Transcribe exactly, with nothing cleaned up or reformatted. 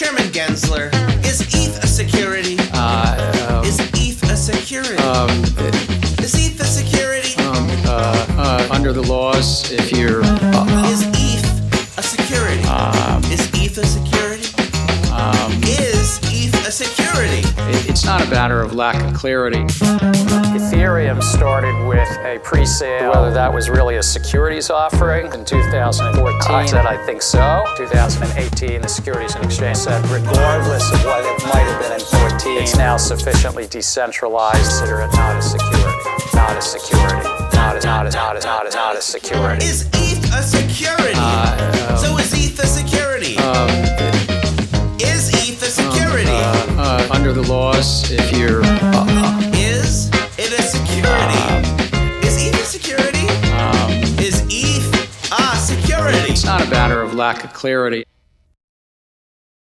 Chairman Gensler, is E T H a security? Uh, um, is E T H a security? Um, is E T H a security? Um, uh, uh, under the laws, if you're... Uh, is E T H a security? Um, is E T H a security? Um, is E T H a security? It, it's not a matter of lack of clarity. Ethereum started with a pre-sale. Whether that was really a securities offering in two thousand fourteen, I said I think so. two thousand eighteen, the Securities and Exchange said regardless of what it might have been in fourteen, it's now sufficiently decentralized. Consider it not a security. Not a security. Not a, not a, not a, not a, not a security. Is E T H a security? Uh, um, so is E T H a security? Um, is E T H a security? Um, uh, uh, under the laws, if you're... Uh, is it a security? Um, is E T H a security? Um, is E T H a security? It's not a matter of lack of clarity.